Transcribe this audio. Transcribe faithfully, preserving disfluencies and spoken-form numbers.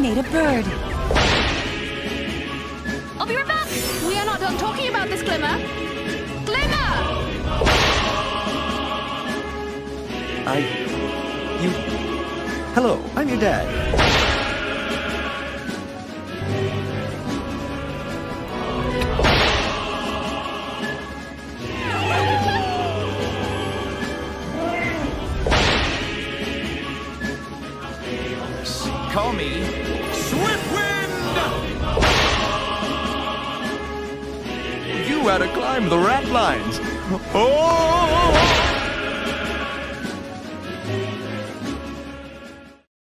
made a bird. I'll be right back! We are not done talking about this, Glimmer! Glimmer! I... You... Hello, I'm your dad. Call me Swiftwind! You had to climb the rat lines. Oh!